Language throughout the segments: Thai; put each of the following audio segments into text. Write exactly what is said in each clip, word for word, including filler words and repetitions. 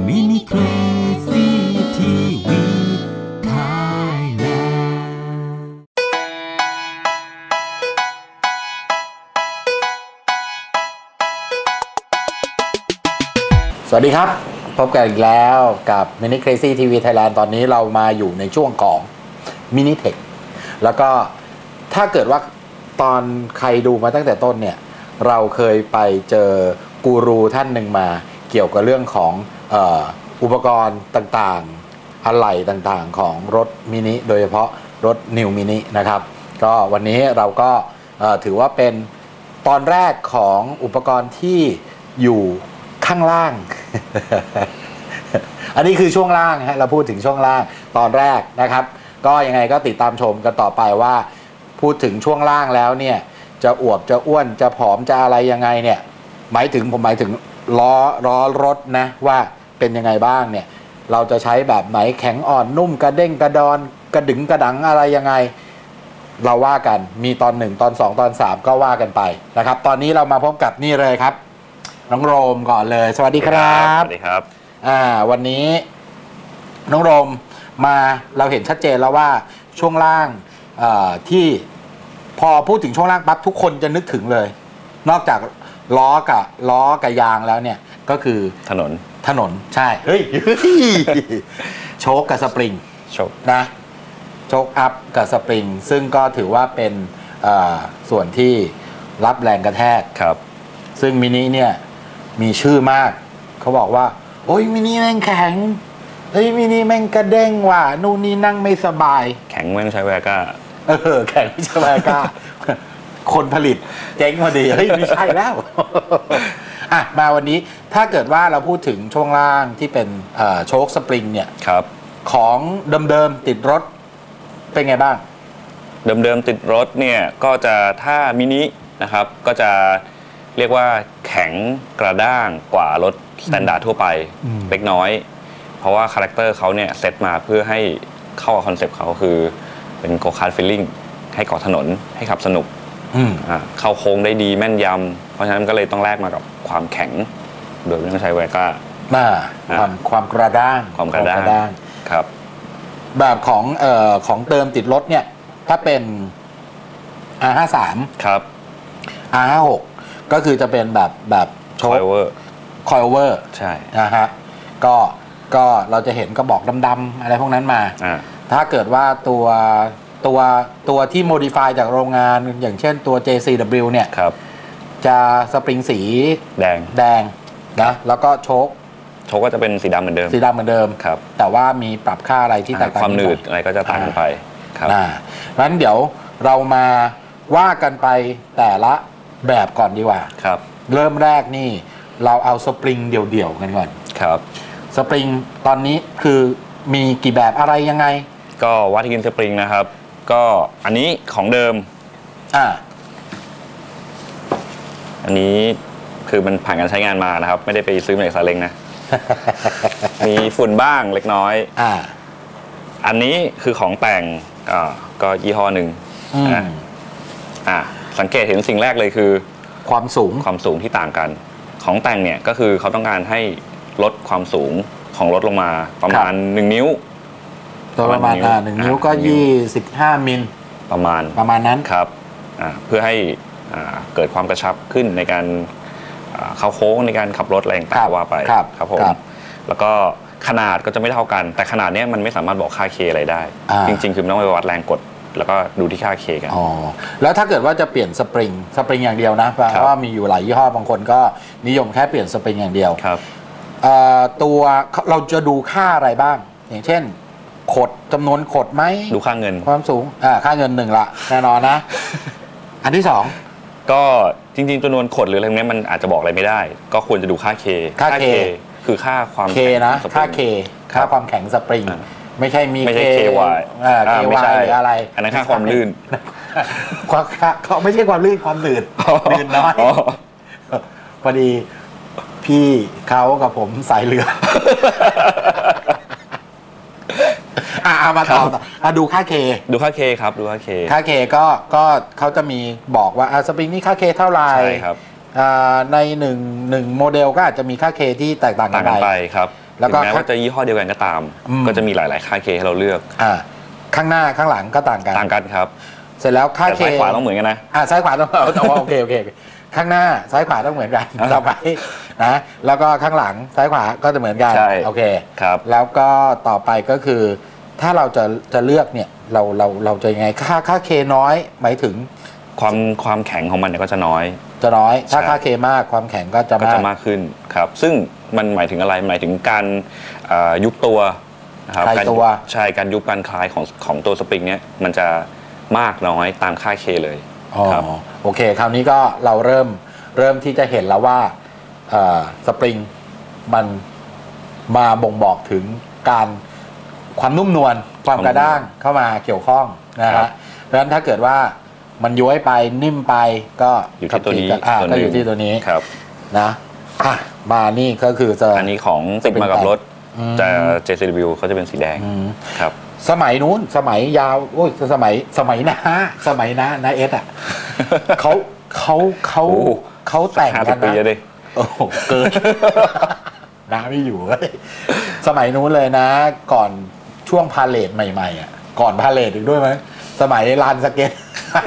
มินิเครซี่ทีวีไทยแลนด์สวัสดีครับพบกันอีกแล้วกับ Mini Crazy ที วี Thailand ตอนนี้เรามาอยู่ในช่วงของ Mini Tech แล้วก็ถ้าเกิดว่าตอนใครดูมาตั้งแต่ต้นเนี่ยเราเคยไปเจอกูรูท่านหนึ่งมาเกี่ยวกับเรื่องของเอ่ออุปกรณ์ต่างๆอะไหล่ต่างๆของรถมินิโดยเฉพาะรถ New Mini นะครับก็วันนี้เราก็ถือว่าเป็นตอนแรกของอุปกรณ์ที่อยู่ข้างล่าง อันนี้คือช่วงล่างฮะเราพูดถึงช่วงล่างตอนแรกนะครับก็ยังไงก็ติดตามชมกันต่อไปว่าพูดถึงช่วงล่างแล้วเนี่ยจะอวบจะอ้วนจะผอมจะอะไรยังไงเนี่ยหมายถึงผมหมายถึงล้อล้อรถนะว่าเป็นยังไงบ้างเนี่ยเราจะใช้แบบไหนแข็งอ่อนนุ่มกระเด้งกระดอนกระดึงกระดังอะไรยังไงเราว่ากันมีตอนหนึ่งตอนสองตอนสามก็ว่ากันไปนะครับตอนนี้เรามาพบกับนี่เลยครับน้องโรมก่อนเลยสวัสดีครับสวัสดีครับอ่าวันนี้น้องโรมมาเราเห็นชัดเจนแล้วว่าช่วงล่างที่พอพูดถึงช่วงล่างปั๊บทุกคนจะนึกถึงเลยนอกจากล้อกับล้อกับยางแล้วเนี่ยก็คือถนนถนนใช่เฮ้ย โชคกับสปริงโชคนะโชคอัพกับสปริงซึ่งก็ถือว่าเป็นส่วนที่รับแรงกระแทกครับซึ่งมินิเนี่ยมีชื่อมากเขาบอกว่าโอ้ยมินิแม่งแข็งเฮ้ยมินิแม่งกระเด้งว่ะนู่นนี่นั่งไม่สบายแข็งแม่งใช้แวก้าเออแข็งไม่ใช่แวก้าคนผลิตเจ๊งพอดีเฮ้ยไม่ใช่แล้วอ่ะมาวันนี้ถ้าเกิดว่าเราพูดถึงช่วงล่างที่เป็นโชคสปริงเนี่ยครับของเดิมๆติดรถเป็นไงบ้างเดิมๆติดรถเนี่ยก็จะถ้ามินินะครับก็จะเรียกว่าแข็งกระด้างกว่ารถสแตนดาร์ดทั่วไปเล็กน้อยเพราะว่าคาแรคเตอร์เขาเนี่ยเซตมาเพื่อให้เข้ากับคอนเซปต์เขาคือเป็นโกคาร์ทฟีลลิ่งให้เกาะถนนให้ขับสนุกเข้าโค้งได้ดีแม่นยำเพราะฉะนั้นก็เลยต้องแลกมากับความแข็งโดยไม่ต้องใช้แวก้าความความกระด้างความกระด้างครับแบบของเอ่อของเติมติดรถเนี่ยถ้าเป็น อาร์ ห้าสิบสามครับอาร์ ห้าสิบหก ก็คือจะเป็นแบบแบบโชคคอยเวอร์คอยเวอร์ใช่นะฮะก็ก็เราจะเห็นกระบอกดำๆอะไรพวกนั้นมาถ้าเกิดว่าตัวตัวตัวที่โมดิฟายจากโรงงานอย่างเช่นตัว เจ ซี ดับเบิลยู เนี่ยจะสปริงสีแดงแดงนะแล้วก็โชคโชคก็จะเป็นสีดำเหมือนเดิมสีดำเหมือนเดิมครับแต่ว่ามีปรับค่าอะไรที่แตกต่างความหนืดอะไรก็จะต่างกันไปครับงั้นเดี๋ยวเรามาว่ากันไปแต่ละแบบก่อนดีกว่าครับเริ่มแรกนี่เราเอาสปริงเดี่ยวๆกันก่อนครับสปริงตอนนี้คือมีกี่แบบอะไรยังไงก็วัดที่กินสปริงนะครับก็อันนี้ของเดิมอ่าอันนี้คือมันผ่านการใช้งานมานะครับไม่ได้ไปซื้อมาจากซาเล้งนะ มีฝุ่นบ้างเล็กน้อยอ่าอันนี้คือของแต่งอ่าก็ยี่ห้อหนึ่งอ่าอ่าสังเกตเห็นสิ่งแรกเลยคือความสูงความสูงที่ต่างกันของแต่งเนี่ยก็คือเขาต้องการให้ลดความสูงของรถลงมาประมาณหนึ่งนิ้วประมาณอ่าหนึ่งนิ้วก็ยี่สิบห้ามิลประมาณประมาณนั้นครับอ่าเพื่อให้อ่าเกิดความกระชับขึ้นในการเข้าโค้งในการขับรถอะไรต่างๆว่าไปครับผมแล้วก็ขนาดก็จะไม่เท่ากันแต่ขนาดนี้มันไม่สามารถบอกค่า K อะไรได้จริงๆคือต้องไปวัดแรงกดแล้วก็ดูที่ค่า K กันอ๋อแล้วถ้าเกิดว่าจะเปลี่ยนสปริงสปริงอย่างเดียวนะเพราะว่ามีอยู่หลายยี่ห้อบางคนก็นิยมแค่เปลี่ยนสปริงอย่างเดียวครับตัวเราจะดูค่าอะไรบ้างอย่างเช่นขดจำนวนขดไหมดูค่าเงินความสูงอ่าค่าเงินหนึ่งละแน่นอนนะ อันที่สองก็จริงๆจำนวนขดหรืออะไรนี้มันอาจจะบอกอะไรไม่ได้ก็ควรจะดูค่า K ค่า K คือค่าความ K นะค่า K ค่าความแข็งสปริงไม่ใช่มีไม่ใช่ เค วายอ่า เค วาย หรืออะไรอันนั้นค่าความลื่นความเขาไม่ใช่ความลื่นความหนืดหนืดน้อยพอดีพี่เขากับผมสายเรืออ่ามาต่ออ่ะดูค่า K ดูค่า K ครับดูค่า K ค่า K ก็ก็เขาจะมีบอกว่าสปริงนี่ค่า K เท่าไหร่ใช่ครับในหนึ่งหนึ่งโมเดลก็อาจจะมีค่า K ที่แตกต่างกันไปครับแล้วก็แม้ว่าจะยี่ห้อเดียวกันก็ตามก็จะมีหลายๆค่าเคให้เราเลือกอ่าข้างหน้าข้างหลังก็ต่างกันต่างกันครับเสร็จแล้วค่าเคซ้ายขวาต้องเหมือนกันนะอ่าซ้ายขวาต้องโอเคโอเคข้างหน้าซ้ายขวาต้องเหมือนกันต่อไปนะแล้วก็ข้างหลังซ้ายขวาก็จะเหมือนกันโอเคครับแล้วก็ต่อไปก็คือถ้าเราจะจะเลือกเนี่ยเราเราเราจะยังไงค่าค่าเคน้อยหมายถึงความความแข็งของมันเนี่ยก็จะน้อยจะน้อยถ้าค่าเคมากความแข็งก็จะก็จะมากขึ้นครับซึ่งมันหมายถึงอะไรหมายถึงการยุบตัวนะครับการตัวใช่การยุบการคลายของของตัวสปริงเนี่ยมันจะมากน้อยตามค่าเคเลยครับโอเคคราวนี้ก็เราเริ่มเริ่มที่จะเห็นแล้วว่าสปริงมันมาบ่งบอกถึงการความนุ่มนวลความกระด้างเข้ามาเกี่ยวข้องนะฮะเพราะฉะนั้นถ้าเกิดว่ามันย้วยไปนิ่มไปก็อยู่ที่ตัวนี้ก็อยู่ที่ตัวนี้ครับนะอ่ะมานี่ก็คือจะอันนี้ของติดมากับรถจะ เจ ซี ดับเบิลยู เขาจะเป็นสีแดงครับสมัยนู้นสมัยยาวโอ้ยสมัยสมัยนะสมัยนะนะเอสอ่ะเขาเขาเขาเขาแต่งกันนะโอ้เกินน้าไม่อยู่เลยสมัยนู้นเลยนะก่อนช่วงพาเลทใหม่ๆอ่ะก่อนพาเลทอีกด้วยมั้ยสมัยลานสเก็ต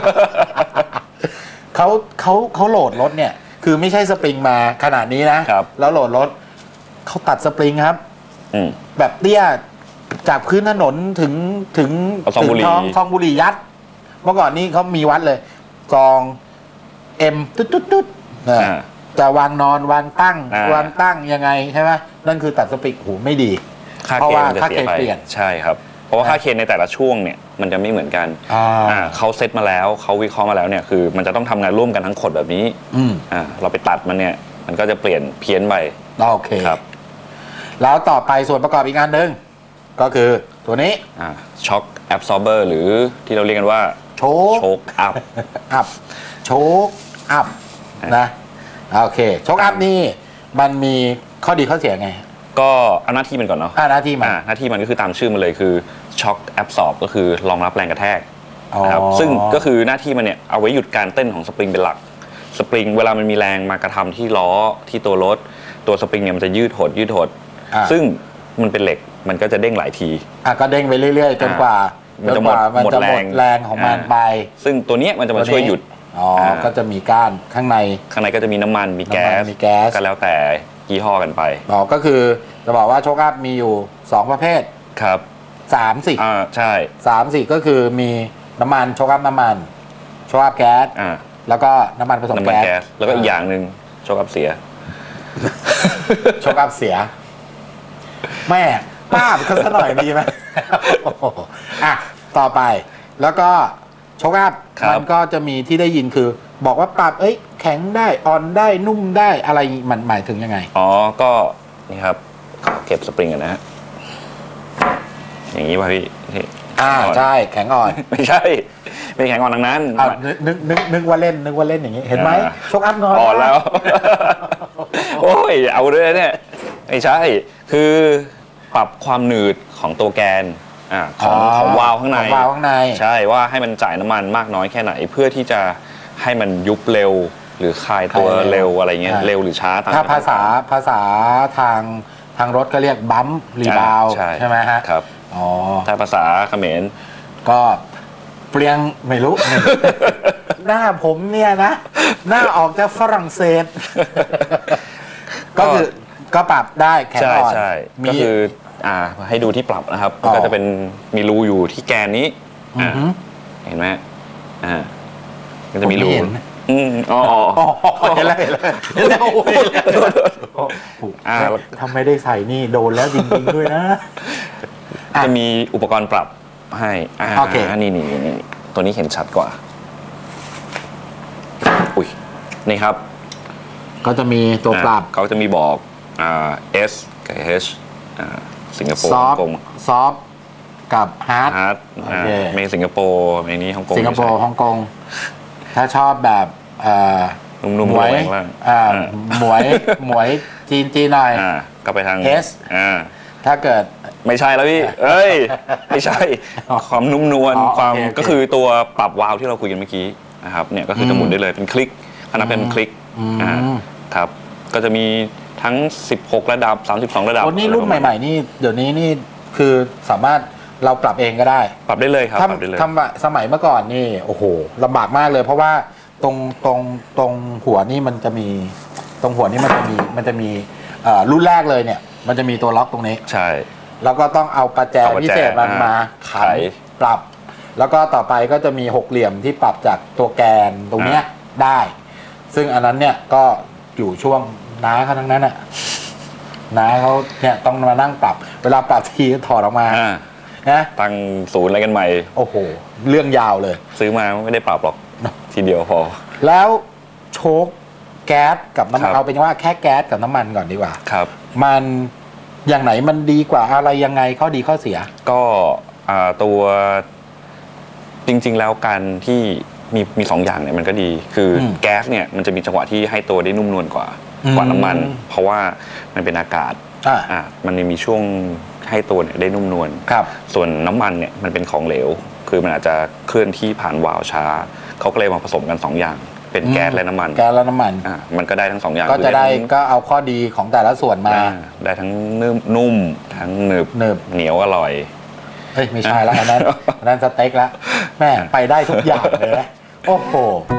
เขาเขาเขาโหลดรถเนี่ยคือไม่ใช่สปริงมาขนาดนี้นะแล้วโหลดรถเขาตัดสปริงครับแบบเตี้ยจากพื้นถนนถึงถึงถึงท้องซองบุหรี่ยัดเมื่อก่อนนี้เขามีวัดเลยซองเอ็มตุ๊ดตุ๊ดตุ๊ดจะวางนอนวางตั้งวางตั้งยังไงใช่ไหมนั่นคือตัดสปริงโหไม่ดีเพราะว่าค่าเคเปลี่ยนใช่ครับเพราะว่าค่าเคในแต่ละช่วงเนี่ยมันจะไม่เหมือนกันเขาเซตมาแล้วเขาวิเคราะห์มาแล้วเนี่ยคือมันจะต้องทำงานร่วมกันทั้งขดแบบนี้อ่าเราไปตัดมันเนี่ยมันก็จะเปลี่ยนเพี้ยนไปโอเคครับแล้วต่อไปส่วนประกอบอีกงานหนึ่งก็คือตัวนี้ช็อคแอบซอร์เบอร์หรือที่เราเรียกกันว่าโชคโชคอัพอัพโชคอัพนะโอเคโชคอัพนี่มันมีข้อดีข้อเสียไงก็เอาหน้าที่มันก่อนเนาะหน้าที่มันหน้าที่มันก็คือตามชื่อมันเลยคือช็อคแอบซอร์บก็คือรองรับแรงกระแทกนะครับซึ่งก็คือหน้าที่มันเนี่ยเอาไว้หยุดการเต้นของสปริงเป็นหลักสปริงเวลามันมีแรงมากระทำที่ล้อที่ตัวรถตัวสปริงเนี่ยมันจะยืดหดยืดหดซึ่งมันเป็นเหล็กมันก็จะเด้งหลายทีอ่ะก็เด้งไปเรื่อยๆจนกว่ามันจะหมดหมดแรงแรงของมันไปซึ่งตัวนี้มันจะมาช่วยหยุดอ๋อก็จะมีก้านข้างในข้างในก็จะมีน้ำมันมีแก๊สมีแก๊สก็แล้วแต่ยี่ห้อกันไปอ๋อก็คือจะบอกว่าโชคอัพมีอยู่สองประเภทครับสามสิอ่าใช่สามสิก็คือมีน้ำมันโชคอัพน้ำมันโชคอัพแก๊สอ่าแล้วก็น้ำมันผสมแก๊สแล้วก็อีกอย่างหนึ่งโชคอัพเสียโชคอัพเสียแม่ป้าบเขาซะหน่อยดีไหมอ่ะต่อไปแล้วก็โชคอัพมันก็จะมีที่ได้ยินคือบอกว่าปรับเอ้ยแข็งได้อ่อนได้นุ่มได้อะไรมันหมายถึงยังไงอ๋อก็นี่ครับเก็บสปริงกันนะฮะอย่างนี้ป่ะพี่อ่าใช่แข็งอ่อนไม่ใช่ไม่แข็งอ่อนดังนั้นนึกนึกนึกว่าเล่นนึกว่าเล่นอย่างนี้เห็นไหมโชคอัพงอนอ่อนแล้วโอ้ยเอาด้วยเนี่ยไม่ใช่คือปรับความหนืดของตัวแกนอ่าของของวาล์วข้างในวาล์วข้างในใช่ว่าให้มันจ่ายน้ำมันมากน้อยแค่ไหนเพื่อที่จะให้มันยุบเร็วหรือคลายตัวเร็วอะไรเงี้ยเร็วหรือช้าตามถ้าภาษาภาษาทางทางรถก็เรียกบัมป์รีบาวใช่ไหมฮะครับอ๋อถ้าภาษาเขมรก็เปลี่ยนไม่รู้หน้าผมเนี่ยนะหน้าออกจากฝรั่งเศสก็คือก็ปรับได้แข็งอ่อนใช่ก็คืออ่าให้ดูที่ปรับนะครับก็จะเป็นมีรูอยู่ที่แกนนี้เห็นไหมอ่าก็จะมีรูอืมอ๋อเห็นแล้วเห็นแล้วเห็นแล้วอ่าทำไม่ได้ใส่นี่โดนแล้วจริงๆด้วยนะจะมีอุปกรณ์ปรับให้อ่านี่นี่นี่ตัวนี้เห็นชัดกว่าอุ้ยนี่ครับก็จะมีตัวปรับเขาจะมีบอกอ่า S กับ H อ่าสิงคโปร์ฮ่องกงซอฟกับฮาร์ดฮาร์ดมีสิงคโปร์ในนี้ฮ่องกงสิงคโปร์ฮ่องกงถ้าชอบแบบนุ่มๆหมวยหมวยหมวยจีนจีนหน่อยก็ไปทาง S ถ้าเกิดไม่ใช่แล้วพี่เอ้ยไม่ใช่ความนุ่มนวลความก็คือตัวปรับวาล์วที่เราคุยกันเมื่อกี้นะครับเนี่ยก็คือจะหมุนได้เลยเป็นคลิกขนาดเป็นคลิกครับก็จะมีทั้งสิบหกระดับสามสิบสองระดับโอ้นี่รุ่นใหม่ๆนี่เดี๋ยวนี้นี่คือสามารถเราปรับเองก็ได้ปรับได้เลยครับปรับได้เลยทำสมัยเมื่อก่อนนี่โอ้โหลำบากมากเลย เพราะว่าตรงตรงตรงหัวนี่มันจะมีตรงหัวนี่มันจะมีมันจะมีเอ่อรุ่นแรกเลยเนี่ยมันจะมีตัวล็อกตรงนี้ใช่แล้วก็ต้องเอาประแจเอาประแจพิเศษมันอ่ามมาขัไขนปรับ แล้วก็ต่อไปก็จะมีหกเหลี่ยมที่ปรับจากตัวแกนตรงเนี้ยได้ ซึ่งอันนั้นเนี่ยก็อยู่ช่วงน้าเขาทั้งนั้นอ่ะน้าเขาเนี่ยต้องมานั่งปรับ เวลาปรับทีก็ถอดออกมาอ่านะตั้งศูนย์อะไรกันใหม่โอ้โหเรื่องยาวเลยซื้อมาไม่ได้ปรับหรอกทีเดียวพอแล้วโชคแก๊สกับน้ำมันครับเอาเป็นว่าแค่แก๊สกับน้ำมันก่อนดีกว่าครับมันอย่างไหนมันดีกว่าอะไรยังไงข้อดีข้อเสียก็อ่าตัวจริง ๆ แล้วการที่มีมีสองอย่างเนี่ยมันก็ดี คืออมแก๊สเนี่ยมันจะมีจังหวะที่ให้ตัวได้นุ่มนวลกว่าอืมกว่าน้ำมัน เพราะว่ามันเป็นอากาศอ่าอ่ามันมีช่วงให้ตัวเนี่ยได้นุ่มนวลครับส่วนน้ำมันเนี่ยมันเป็นของเหลว คือมันอาจจะเคลื่อนที่ผ่านวาล์วช้า เขาก็เลยมาผสมกันสองอย่าง เป็นแก๊สและน้ำมันแก๊สและน้ำมันอ่ามันก็ได้ทั้งสองอย่างก็จะได้คือก็เอาข้อดีของแต่ละส่วนมาได้ได้ทั้งนุ่มนุ่มทั้งหนึบหนึบเหนียวอร่อยเฮ้ยไม่ใช่แล้วอันนั้นอันนั้นสเต็กแล้วแม่ไปได้ทุกอย่างเลยนะโอ้โห